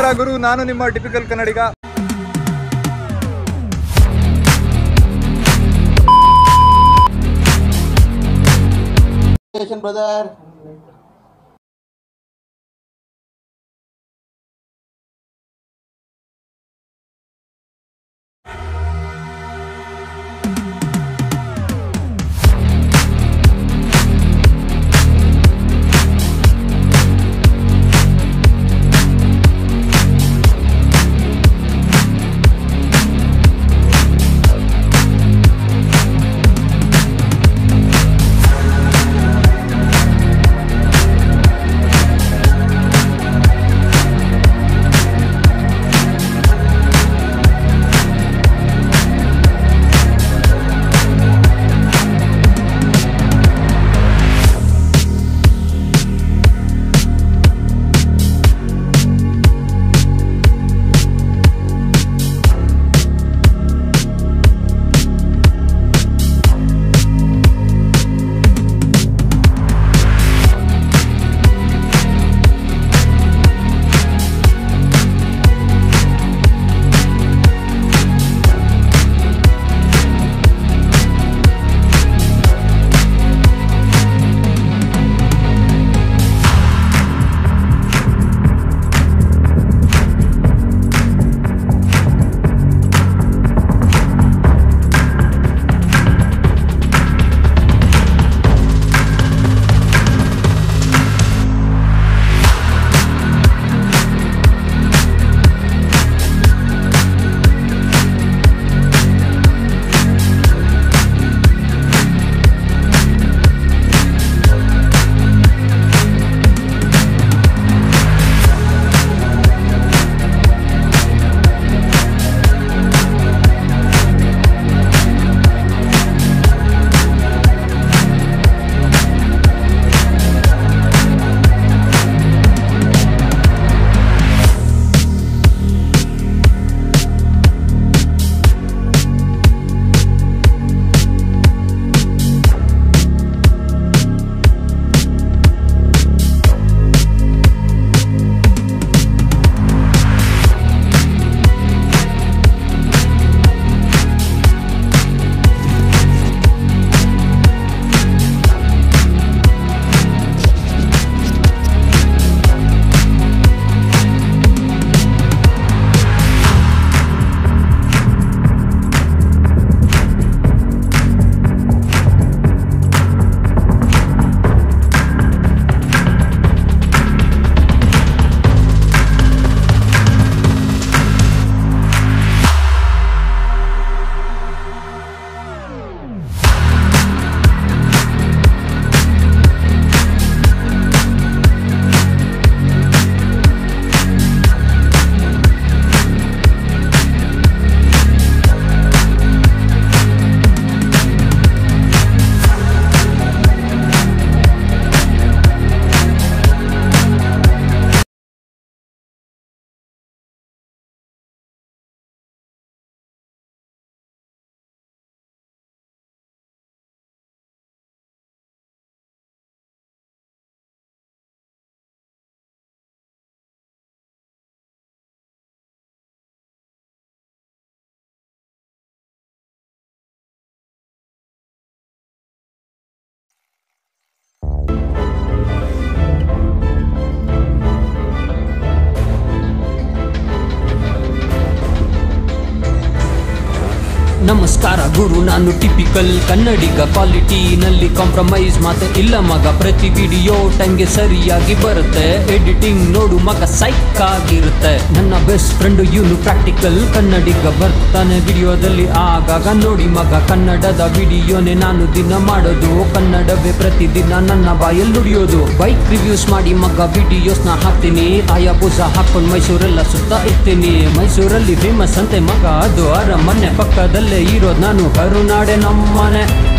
ಗುರು, ನಾನು ನಿಮ್ಮ ಟಿಪಿಕಲ್ ಕನ್ನಡಿಗ. ಬ್ರದರ್ ನಮಸ್ಕಾರ ಗುರು, ನಾನು ಟಿಪಿಕಲ್ ಕನ್ನಡಿಗ. ಕ್ವಾಲಿಟಿನಲ್ಲಿ ಕಾಂಪ್ರಮೈಸ್ ಮಾತೆ ಇಲ್ಲ ಮಗ. ಪ್ರತಿ ವಿಡಿಯೋ ಟೈಮ್ಗೆ ಸರಿಯಾಗಿ ಬರುತ್ತೆ. ಎಡಿಟಿಂಗ್ ನೋಡು ಮಗ, ಸೈಕ್ ಆಗಿರುತ್ತೆ. ನನ್ನ ಬೆಸ್ಟ್ ಫ್ರೆಂಡ್ ಇವನು ಪ್ರಾಕ್ಟಿಕಲ್ ಕನ್ನಡಿಗ. ಬರ್ತಾನೆ ವಿಡಿಯೋದಲ್ಲಿ ಆಗಾಗ ನೋಡಿ ಮಗ. ಕನ್ನಡದ ವಿಡಿಯೋನೇ ನಾನು ದಿನ ಮಾಡೋದು. ಕನ್ನಡವೇ ಪ್ರತಿದಿನ ನನ್ನ ಬಾಯಲ್ಲಿ ನುಡಿಯೋದು. ಬೈಕ್ ರಿವ್ಯೂಸ್ ಮಾಡಿ ಮಗ ವಿಡಿಯೋಸ್ನ ಹಾಕ್ತೀನಿ. ಆಯಾ ಪೂಸ ಹಾಕೊಂಡು ಮೈಸೂರೆಲ್ಲ ಸುತ್ತ ಇರ್ತೀನಿ. ಮೈಸೂರಲ್ಲಿ ಫೇಮಸ್ ಅಂತೆ ಮಗ ಅದು. ಅರಮನೆ ಪಕ್ಕದಲ್ಲೇ ಇರೋದು ನಾನು. ಕರುನಾಡೆ ನಮ್ಮನೆ.